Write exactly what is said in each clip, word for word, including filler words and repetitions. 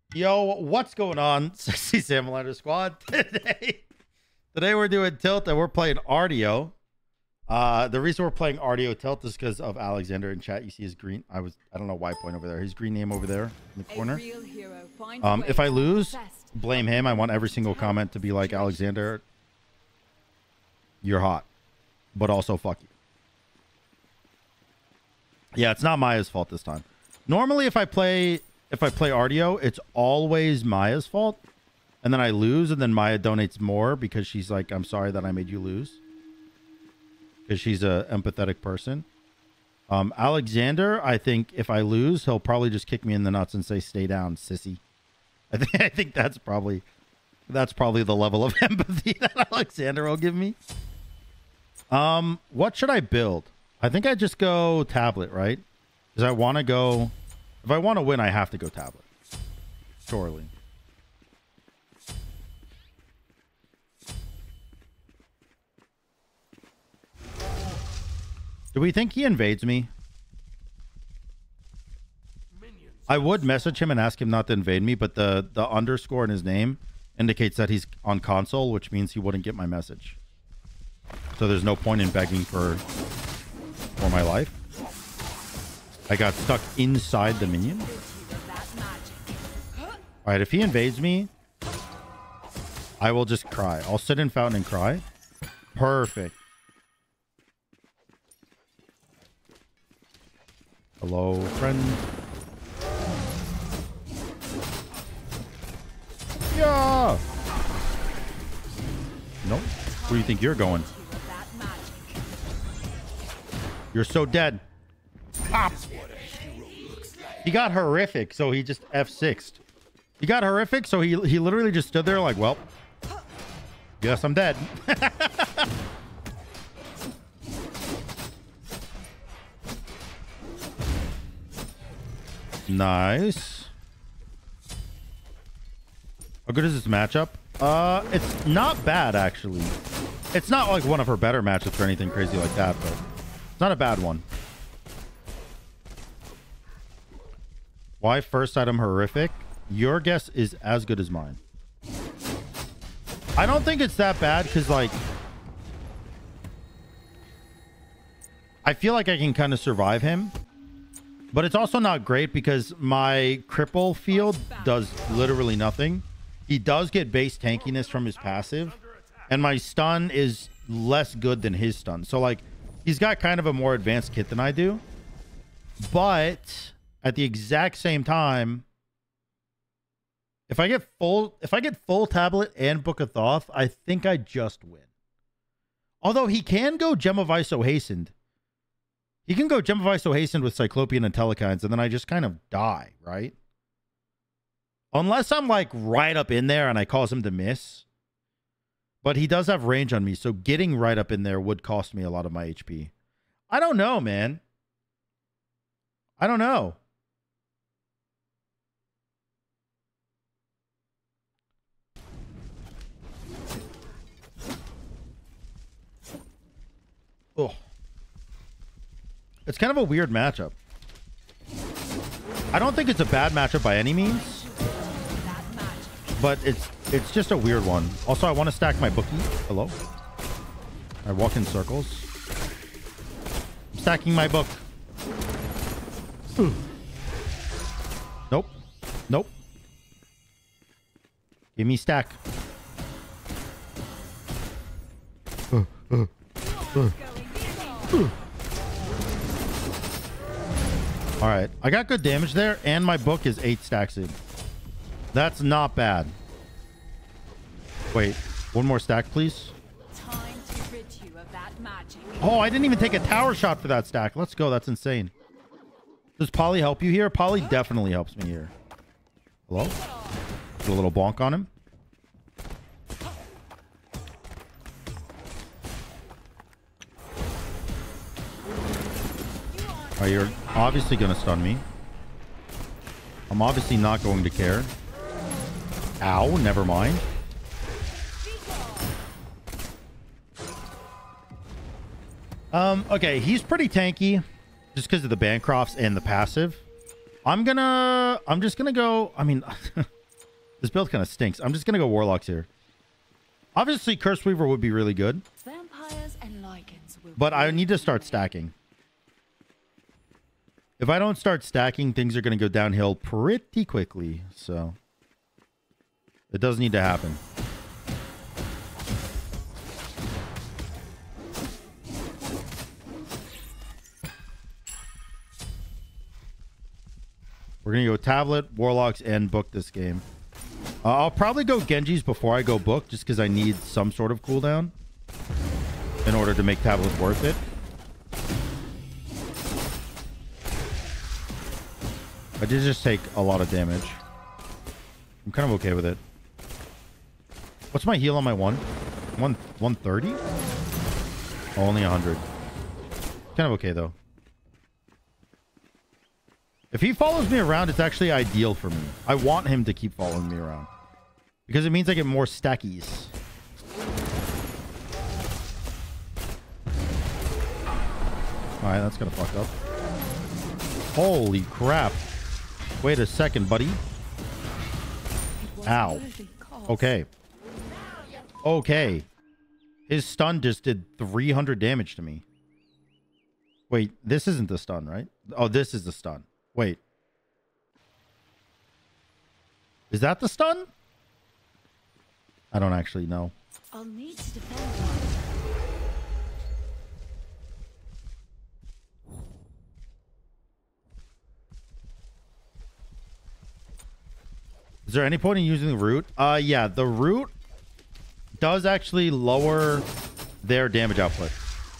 Yo, what's going on, Sexy Samlighter Squad? Today, today we're doing Tilt and we're playing Artio. Uh, the reason we're playing Artio Tilt is because of Alexander in chat. You see his green. I was. I don't know why point over there. His green name over there in the corner. Um, if I lose, blame him. I want every single comment to be like, Alexander, you're hot, but also fuck you. Yeah, it's not Maya's fault this time. Normally, if I play. If I play Artio, it's always Maya's fault. And then I lose, and then Maya donates more because she's like, I'm sorry that I made you lose. Because she's a empathetic person. Um, Alexander, I think if I lose, he'll probably just kick me in the nuts and say, stay down, sissy. I think I think that's probably that's probably the level of empathy that Alexander will give me. Um, what should I build? I think I just go tablet, right? Because I want to go... If I want to win, I have to go tablet. Surely. Do we think he invades me? I would message him and ask him not to invade me, but the, the underscore in his name indicates that he's on console, which means he wouldn't get my message. So there's no point in begging for, for my life. I got stuck inside the minion. All right, if he invades me, I will just cry. I'll sit in fountain and cry. Perfect. Hello, friend. Yeah. Nope. Where do you think you're going? You're so dead. Pop. He got horrific, so he just F six'd. He got horrific, so he he literally just stood there like, well, guess I'm dead. Nice. How good is this matchup? Uh, it's not bad, actually. It's not like one of her better matchups or anything crazy like that, but it's not a bad one. Why first item horrific? Your guess is as good as mine. I don't think it's that bad because, like, I feel like I can kind of survive him. But it's also not great because my cripple field does literally nothing. He does get base tankiness from his passive. And my stun is less good than his stun. So, like, he's got kind of a more advanced kit than I do. But... at the exact same time, if I get full, if I get full tablet and Book of Thoth, I think I just win. Although he can go Gem of Iso Hastened. He can go Gem of Iso Hastened with Cyclopean and Telekines, and then I just kind of die, right? Unless I'm like right up in there and I cause him to miss. But he does have range on me, so getting right up in there would cost me a lot of my H P. I don't know, man. I don't know. Oh. It's kind of a weird matchup. I don't think it's a bad matchup by any means, but it's it's just a weird one. Also, I want to stack my bookie. Hello. I walk in circles. I'm stacking my book. Ooh. Nope. Nope. Give me stack. Uh, uh, uh. All right, I got good damage there, and my book is eight stacks in. That's not bad. Wait, one more stack, please. Time to rid you of that magic. Oh, I didn't even take a tower shot for that stack. Let's go. That's insane. Does Polly help you here? Polly definitely helps me here. Hello? Put a little bonk on him. Oh, you're obviously going to stun me. I'm obviously not going to care. Ow, never mind. Um, okay, he's pretty tanky just because of the Bancrofts and the passive. I'm gonna, I'm just gonna go, I mean, This build kind of stinks. I'm just going to go Warlocks here. Obviously, Curse Weaver would be really good. Vampires and lichens will But I need to start stacking. If I don't start stacking, things are going to go downhill pretty quickly. So it does need to happen. We're going to go Tablet, Warlocks, and Book this game. Uh, I'll probably go Genji's before I go Book, just because I need some sort of cooldown in order to make Tablet worth it. I did just take a lot of damage. I'm kind of okay with it. What's my heal on my one? One, one thirty? Oh, only one hundred. Kind of okay, though. If he follows me around, it's actually ideal for me. I want him to keep following me around. Because it means I get more stackies. Alright, that's gonna fuck up. Holy crap. Wait a second, buddy. Ow. Okay. Okay. His stun just did three hundred damage to me. Wait, this isn't the stun, right? Oh, this is the stun. Wait. Is that the stun? I don't actually know. I'll need to defend. Is there any point in using the root? Uh, yeah, the root does actually lower their damage output.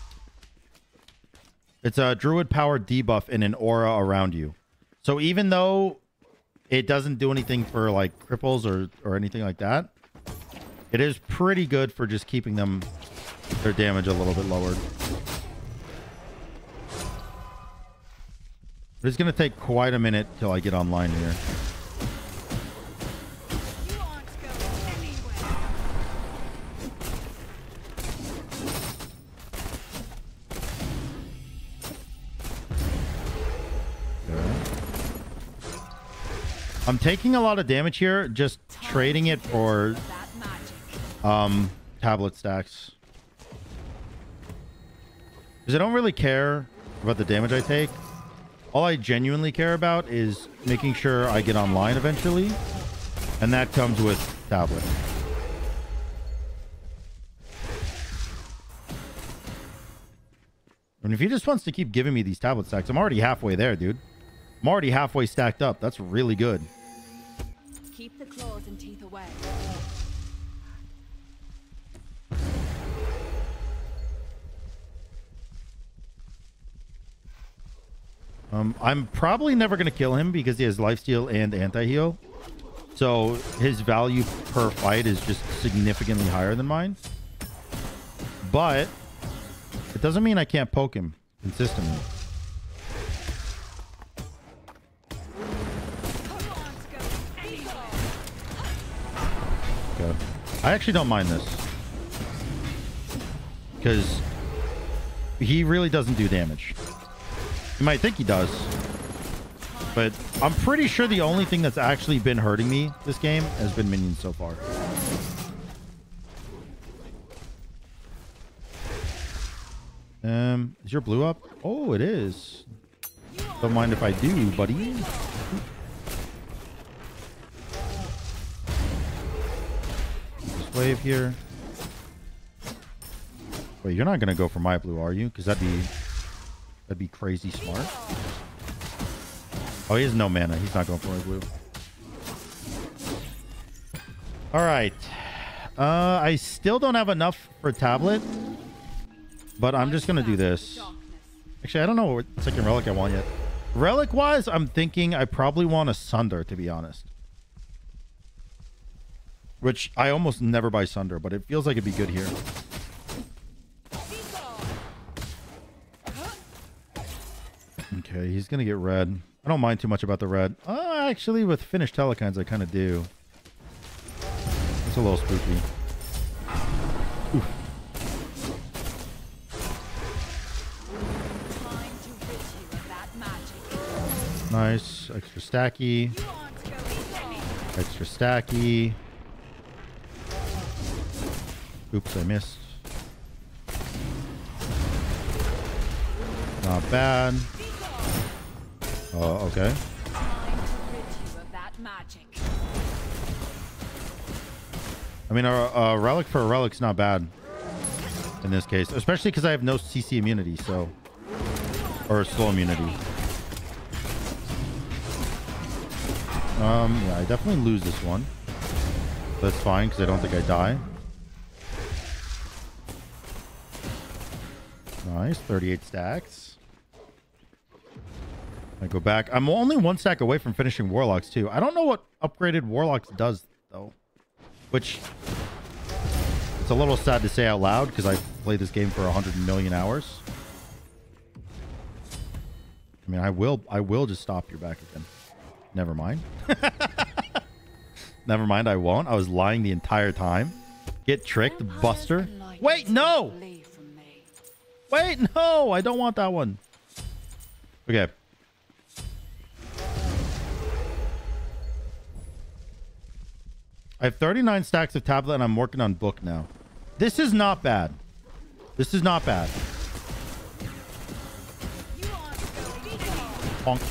It's a druid power debuff in an aura around you. So even though it doesn't do anything for like cripples or, or anything like that, it is pretty good for just keeping them their damage a little bit lowered. But it's going to take quite a minute till I get online here. I'm taking a lot of damage here, just trading it for um, tablet stacks. Because I don't really care about the damage I take. All I genuinely care about is making sure I get online eventually. And that comes with tablet. And if he just wants to keep giving me these tablet stacks, I'm already halfway there, dude. I'm already halfway stacked up. That's really good. Keep the claws and teeth away. Um, I'm probably never going to kill him because he has lifesteal and anti-heal. So his value per fight is just significantly higher than mine. But it doesn't mean I can't poke him consistently. Okay. I actually don't mind this. Because he really doesn't do damage. You might think he does. But I'm pretty sure the only thing that's actually been hurting me this game has been minions so far. Um, is your blue up? Oh, it is. Don't mind if I do, buddy. This wave here. Wait, you're not gonna go for my blue, are you? Because that'd be that'd be crazy smart. Oh, he has no mana. He's not going for my blue. All right. Uh, I still don't have enough for tablet. But I'm just going to do this. Actually, I don't know what second relic I want yet. Relic-wise, I'm thinking I probably want a Sunder, to be honest. Which I almost never buy Sunder, but it feels like it'd be good here. Okay, he's going to get red. I don't mind too much about the red. Uh, actually, with finished Telekines, I kind of do. It's a little spooky. Oof. Nice. Extra stacky. Extra stacky. Oops, I missed. Not bad. Oh, okay. I mean, a, a relic for a relic's not bad in this case, especially because I have no C C immunity, so or slow immunity. Um, yeah, I definitely lose this one. That's fine because I don't think I die. Nice, thirty-eight stacks. I go back. I'm only one stack away from finishing Warlocks too. I don't know what upgraded Warlocks does though, which it's a little sad to say out loud because I played this game for a hundred million hours. I mean, I will, I will just stop your back again. Never mind. Never mind. I won't. I was lying the entire time. Get tricked, Buster. Wait, no. Wait, no. I don't want that one. Okay. I have thirty-nine stacks of tablet and I'm working on book now. This is not bad. This is not bad. Honk.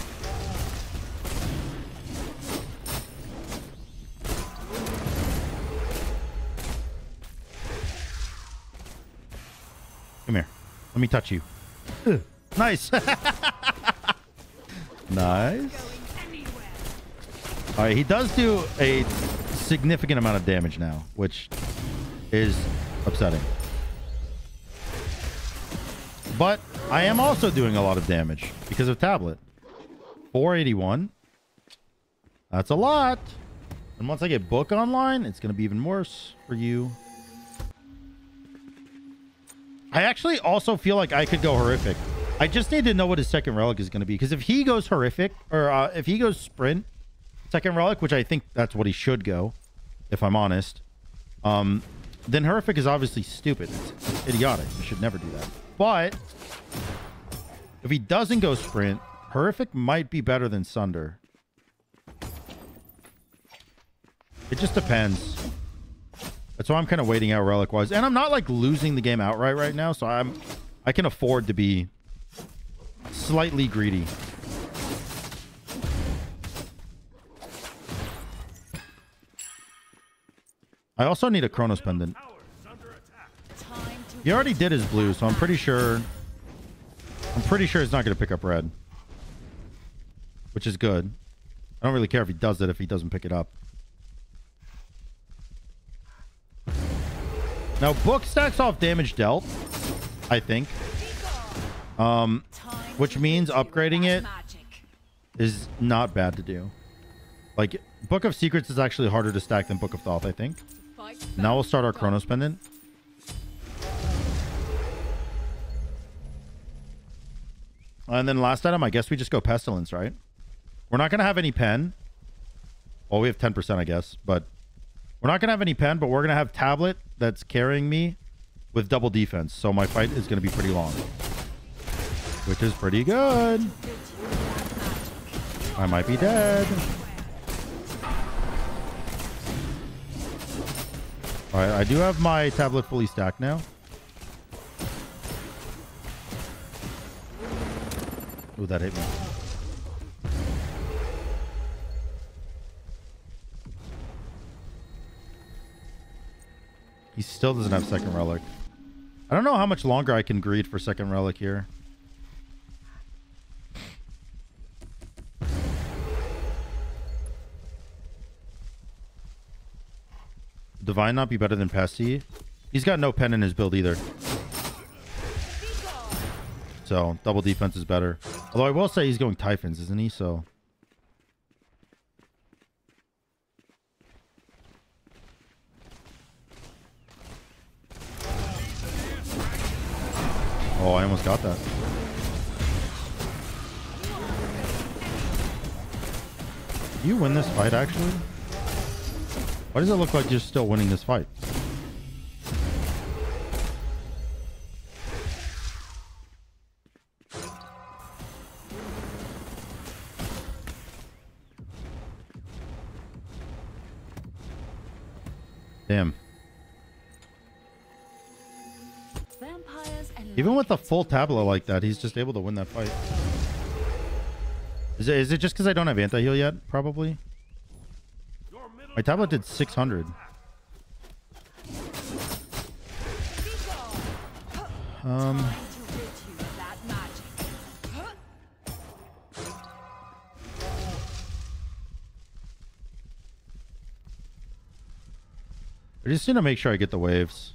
Come here. Let me touch you. Ugh. Nice. Nice. All right, he does do a significant amount of damage now, which is upsetting. But I am also doing a lot of damage because of tablet. four eighty-one. That's a lot. And once I get book online, it's going to be even worse for you. I actually also feel like I could go horrific. I just need to know what his second relic is going to be. Because if he goes horrific, or uh, if he goes sprint, second relic, which I think that's what he should go, if I'm honest, um, then horrific is obviously stupid. It's, it's idiotic. You should never do that. But if he doesn't go sprint, horrific might be better than Sunder. It just depends. That's why I'm kind of waiting out relic wise, and I'm not like losing the game outright right now, so I'm I can afford to be slightly greedy. I also need a Chronos pendant. He already did his blue, so I'm pretty sure I'm pretty sure he's not going to pick up red, which is good. I don't really care if he does it if he doesn't pick it up. Now, book stacks off damage dealt, I think. Um, which means upgrading it is not bad to do. Like, Book of Secrets is actually harder to stack than Book of Thoth, I think. Now we'll start our Chronos Pendant. And then last item, I guess we just go Pestilence, right? We're not going to have any pen. Well, we have ten percent, I guess, but we're not going to have any pen, but we're going to have tablet that's carrying me with double defense. So my fight is going to be pretty long, which is pretty good. I might be dead. All right, I do have my tablet fully stacked now. Ooh, that hit me. He still doesn't have second relic. I don't know how much longer I can greed for second relic here. Divine not be better than Pesty? He's got no pen in his build either. So double defense is better. Although I will say he's going Typhons, isn't he? So oh, I almost got that. Do you win this fight, actually? Why does it look like you're still winning this fight? Damn. Vampires and Even with a lichens full will tableau like raise. that, he's just able to win that fight. Is it, is it just because I don't have anti-heal yet? Probably. My tablet did six hundred. Um... Time to rid you of that magic. I just need to make sure I get the waves.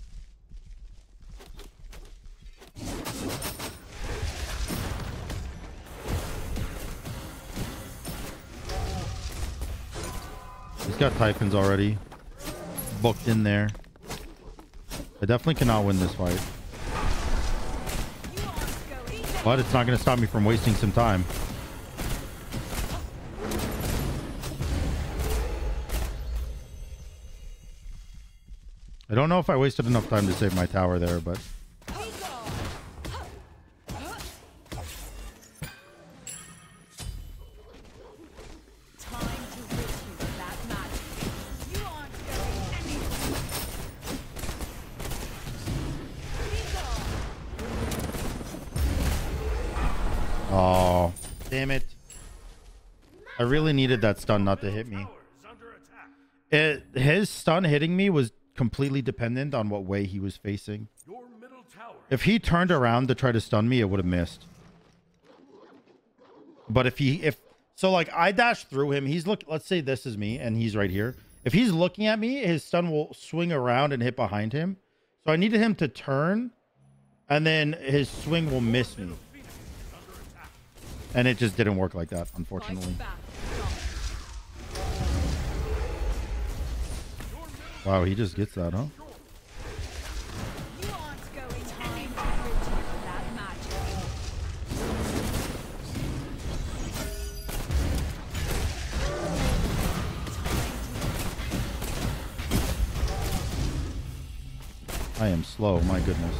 He's got Typhons already booked in there. I definitely cannot win this fight. But it's not going to stop me from wasting some time. I don't know if I wasted enough time to save my tower there, but... Oh, damn it. I really needed that stun not to hit me. It, his stun hitting me was completely dependent on what way he was facing. If he turned around to try to stun me, it would have missed. But if he, if, so like I dashed through him, he's look, let's say this is me and he's right here. If he's looking at me, his stun will swing around and hit behind him. So I needed him to turn and then his swing will miss me. And it just didn't work like that, unfortunately. Wow, he just gets that, huh? I am slow, my goodness.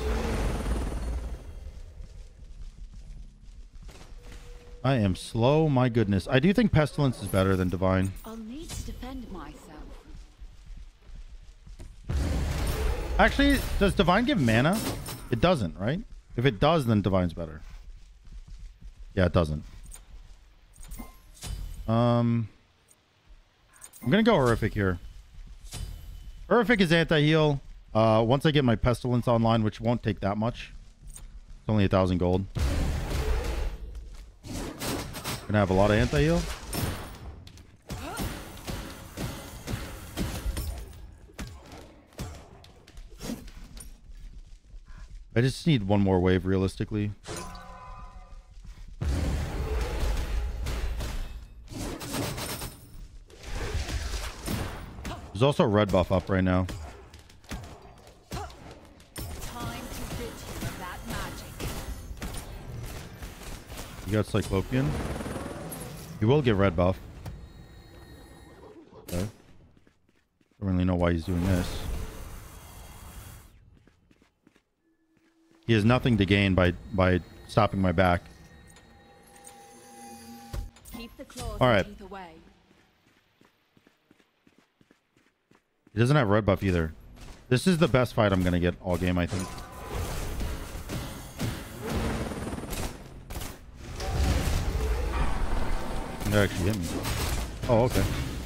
I am slow, my goodness. I do think Pestilence is better than Divine. I'll need to defend myself. Actually, does Divine give mana? It doesn't, right? If it does, then Divine's better. Yeah, it doesn't. Um, I'm gonna go Horrific here. Horrific is anti-heal. Uh, once I get my Pestilence online, which won't take that much. It's only a thousand gold. Gonna have a lot of anti-heal. I just need one more wave realistically. There's also a red buff up right now. Time to rid you of that magic. You got Cyclopean. He will get red buff. Okay. Don't really know why he's doing this. He has nothing to gain by by stopping my back. Keep the claws All right. and teeth away. He doesn't have red buff either. This is the best fight I'm gonna get all game, I think. That actually hit me. Oh, okay.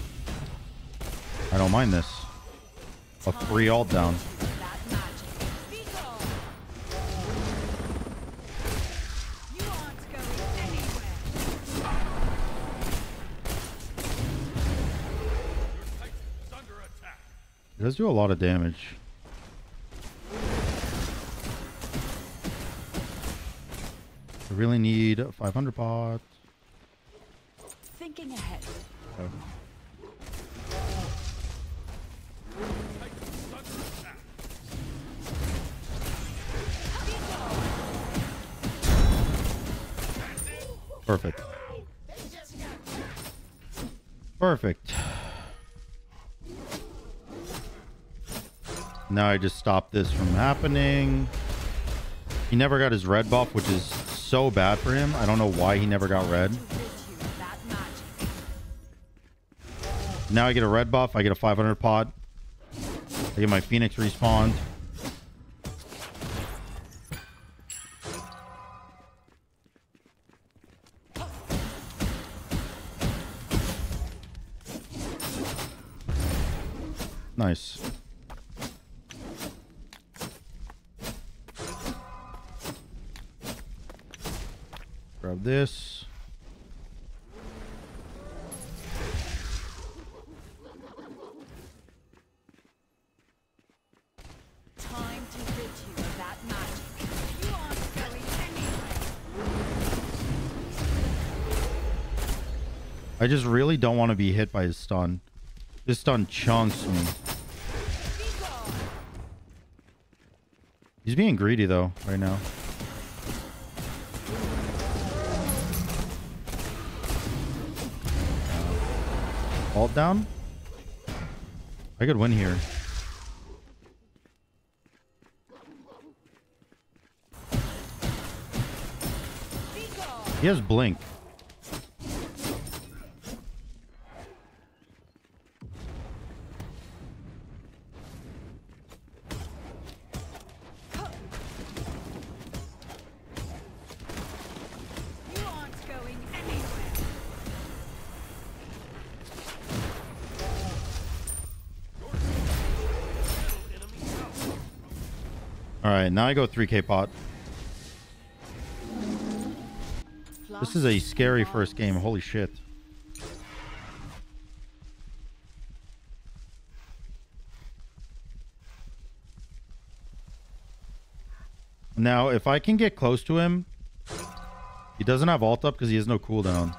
I don't mind this. A free ult down. That magic. Be gone. You aren't going anywhere. It does do a lot of damage. I really need five hundred pots. Thinking ahead. Okay. Perfect. Perfect. Now I just stop this from happening. He never got his red buff, which is so bad for him. I don't know why he never got red. Now I get a red buff. I get a five hundred pot. I get my Phoenix respawned. Nice. Grab this. Time to rid you of that magic. You aren't going anywhere. I just really don't want to be hit by his stun. This stun chunks me. He's being greedy though right now. Ult down. I could win here. He has blink. All right, now I go three K pot. This is a scary first game. Holy shit. Now, if I can get close to him, he doesn't have ult up because he has no cooldown.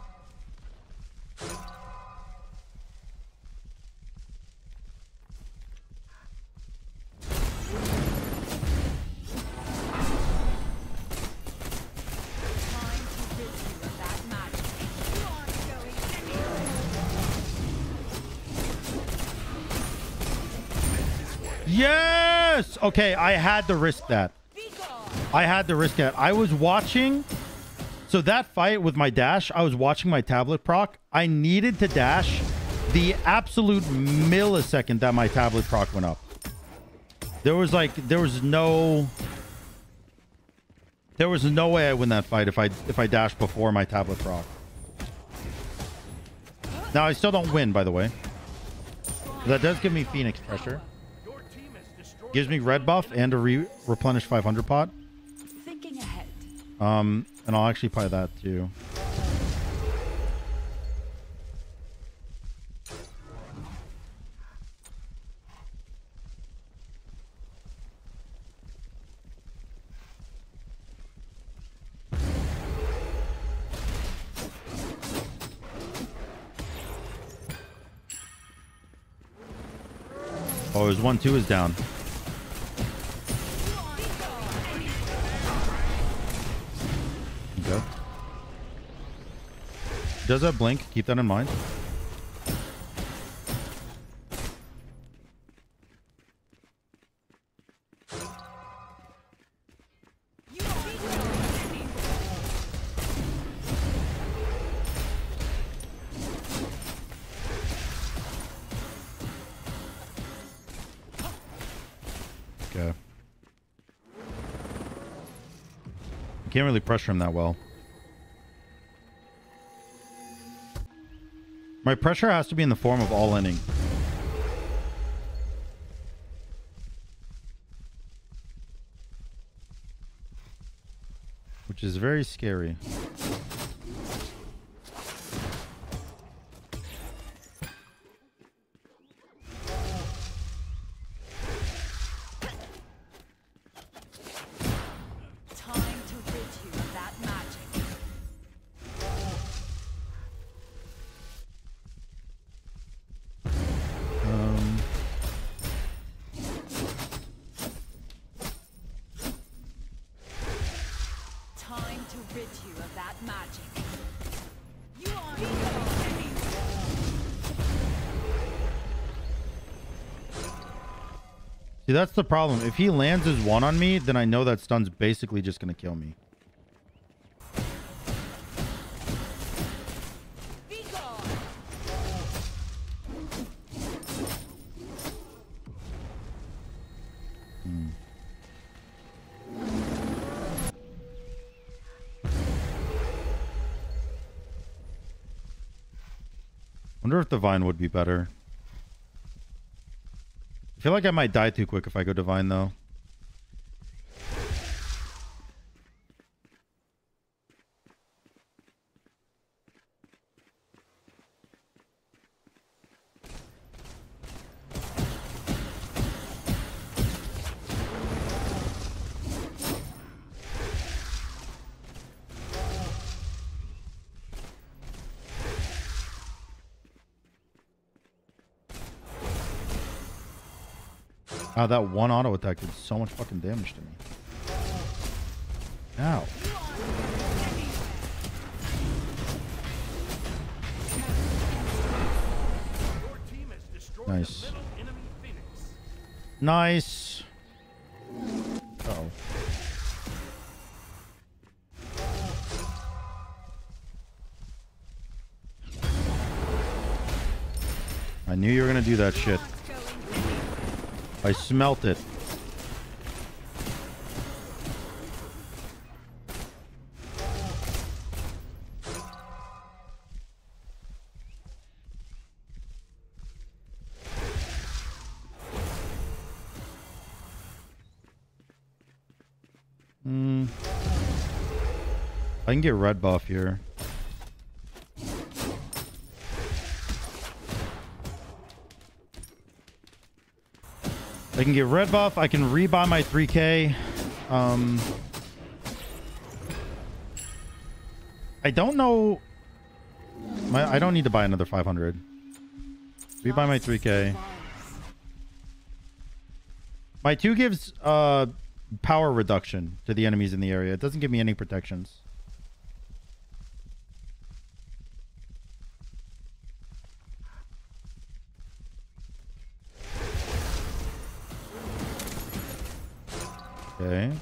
Yes! Okay, I had to risk that. I had to risk that. I was watching... So that fight with my dash, I was watching my tablet proc. I needed to dash the absolute millisecond that my tablet proc went up. There was like... There was no... There was no way I win that fight if I if I dashed before my tablet proc. Now, I still don't win, by the way. That does give me Phoenix pressure. Gives me red buff and a re replenish five hundred pot. Thinking ahead. Um, and I'll actually buy that too. Oh, his one two is down. Okay. Does that blink? Keep that in mind. Okay. Can't really pressure him that well. My pressure has to be in the form of all-inning. Which is very scary. See, that's the problem. If he lands his one on me, then I know that stun's basically just going to kill me. Wonder if Divine would be better. I feel like I might die too quick if I go Divine, though. Oh, that one auto attack did so much fucking damage to me. Ow. Nice. Nice. Uh-oh. I knew you were gonna do that shit. I smelt it. Hmm. I can get red buff here. I can get red buff. I can rebuy my three K. Um, I don't know. My, I don't need to buy another five hundred. Rebuy my three K. My two gives uh, power reduction to the enemies in the area. It doesn't give me any protections. Okay.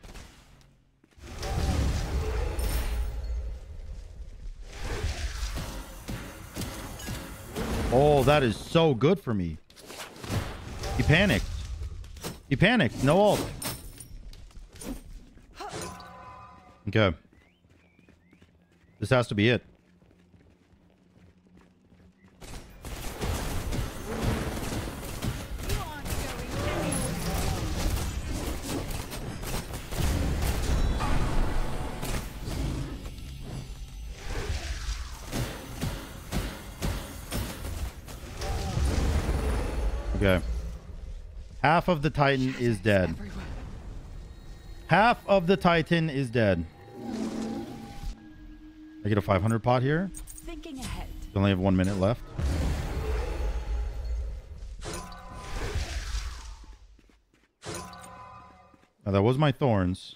Oh, that is so good for me. He panicked. He panicked. No ult. Okay. This has to be it. Okay. Half of the Titan is dead. Half of the Titan is dead. I get a five hundred pot here. Thinking ahead. We only have one minute left. Now that was my thorns.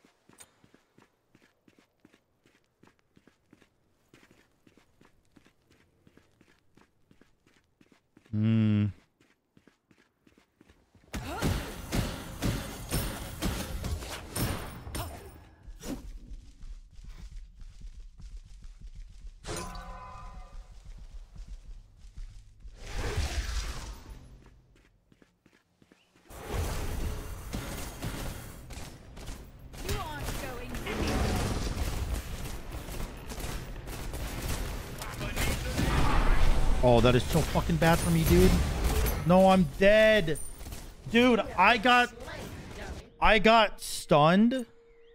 Hmm. Oh, that is so fucking bad for me, dude. No, I'm dead. Dude, I got... I got stunned.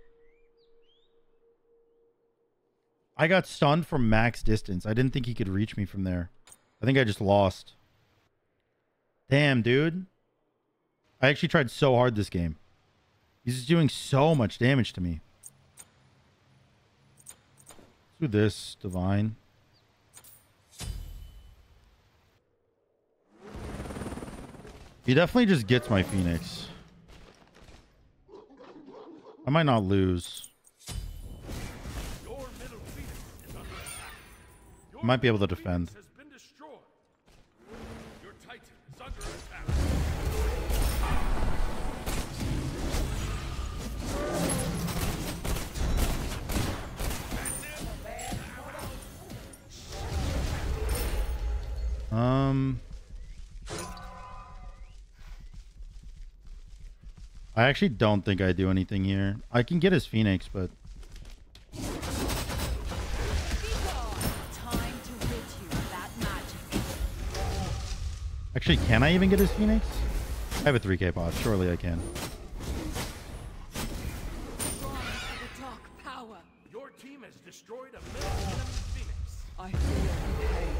I got stunned from max distance. I didn't think he could reach me from there. I think I just lost. Damn, dude. I actually tried so hard this game. He's just doing so much damage to me. Let's do this, Divine. He definitely just gets my Phoenix. I might not lose. I might be able to defend. Um... I actually don't think I do anything here. I can get his Phoenix, but... Time to rid you of that magic. Actually, can I even get his Phoenix? I have a three K pot. Surely I can. Your team has destroyed a middle enemy Phoenix. I feel the pain.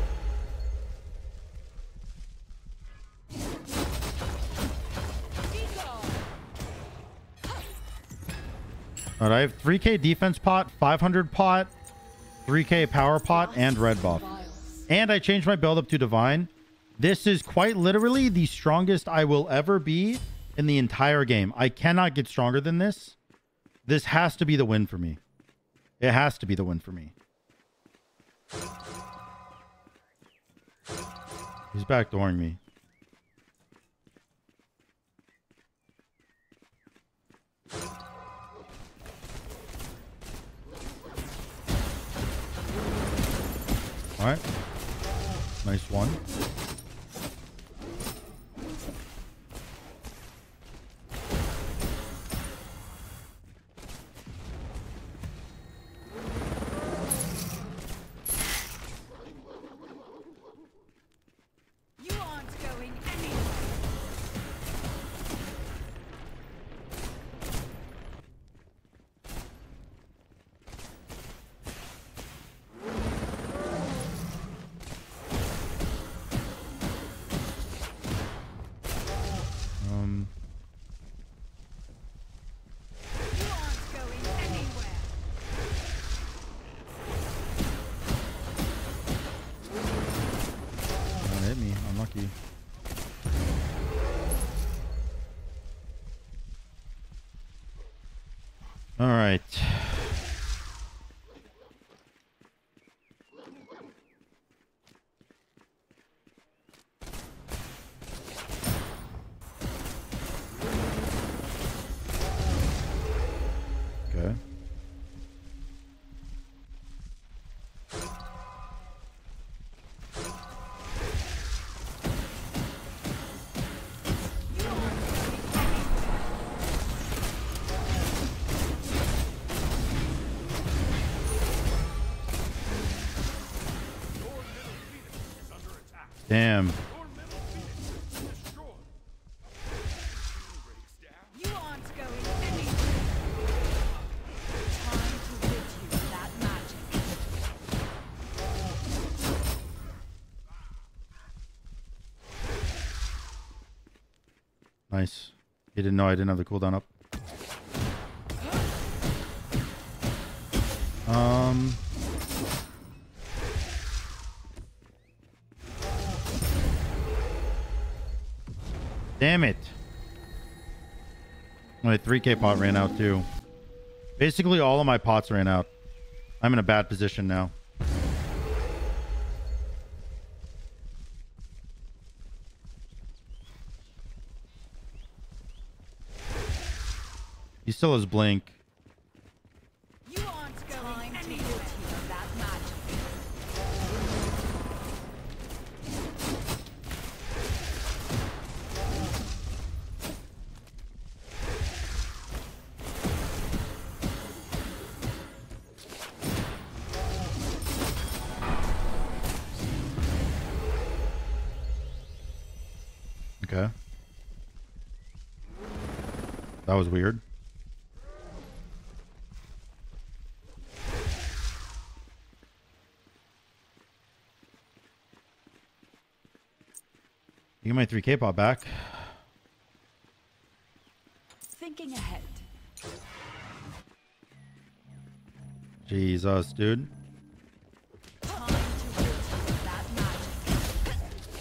All right, I have three K defense pot, five hundred pot, three K power pot, and red buff. And I changed my build up to divine. This is quite literally the strongest I will ever be in the entire game. I cannot get stronger than this. This has to be the win for me. It has to be the win for me. He's backdooring me. All right. Nice one. You aren't going anywhere. Um. You aren't going anywhere. That hit me. Unlucky. All right. Okay. Damn. Your middle Phoenix is destroyed. Breaks down. You aren't going anywhere. Time to rid you of that magic. Nice. He didn't know I didn't have the cooldown up. Um. Damn it. My three K pot ran out too. Basically all of my pots ran out. I'm in a bad position now. He still has blink. You aren't going to rid you of that magic. Okay. That was weird. You get my three K pot back. Thinking ahead. Jesus, dude. Time to rid you of that magic.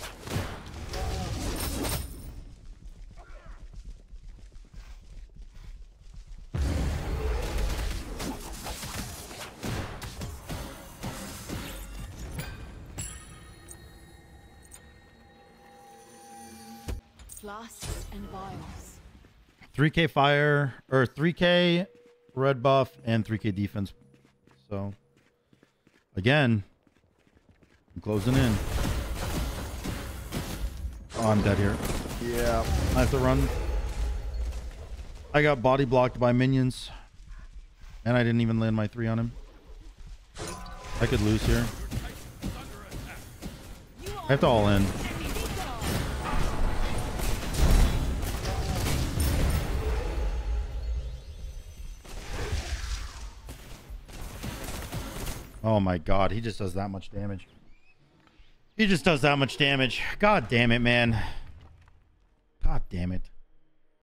Flasks and vials. three K fire or three K red buff and three K defense. So again, I'm closing in. Oh, I'm dead here. Yeah, I have to run. I got body blocked by minions, and I didn't even land my three on him. I could lose here. I have to all in. Oh my god, he just does that much damage. He just does that much damage. God damn it, man. God damn it.